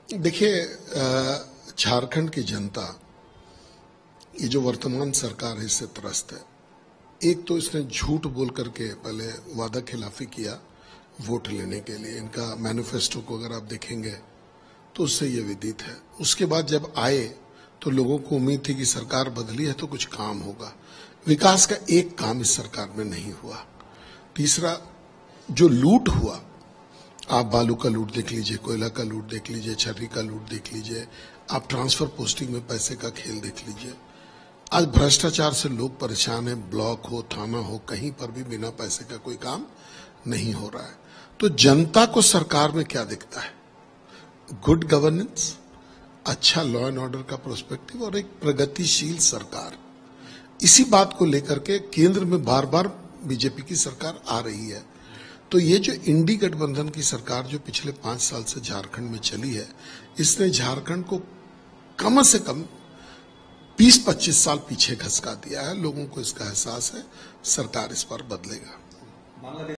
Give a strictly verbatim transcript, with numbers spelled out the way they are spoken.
देखिए, झारखंड की जनता, ये जो वर्तमान सरकार है इससे त्रस्त है। एक तो इसने झूठ बोल करके पहले वादा खिलाफी किया वोट लेने के लिए। इनका मैनिफेस्टो को अगर आप देखेंगे तो उससे ये विदित है। उसके बाद जब आए तो लोगों को उम्मीद थी कि सरकार बदली है तो कुछ काम होगा। विकास का एक काम इस सरकार में नहीं हुआ। तीसरा, जो लूट हुआ, आप बालू का लूट देख लीजिए, कोयला का लूट देख लीजिए, छर्री का लूट देख लीजिए, आप ट्रांसफर पोस्टिंग में पैसे का खेल देख लीजिए। आज भ्रष्टाचार से लोग परेशान हैं। ब्लॉक हो, थाना हो, कहीं पर भी बिना पैसे का कोई काम नहीं हो रहा है। तो जनता को सरकार में क्या दिखता है? गुड गवर्नेंस, अच्छा लॉ एंड ऑर्डर का प्रोस्पेक्टिव और एक प्रगतिशील सरकार। इसी बात को लेकर के केंद्र में बार बार बीजेपी की सरकार आ रही है। तो ये जो इंडी गठबंधन की सरकार जो पिछले पांच साल से झारखंड में चली है, इसने झारखंड को कम से कम बीस पच्चीस साल पीछे घसका दिया है। लोगों को इसका एहसास है। सरकार इस पर बदलेगा।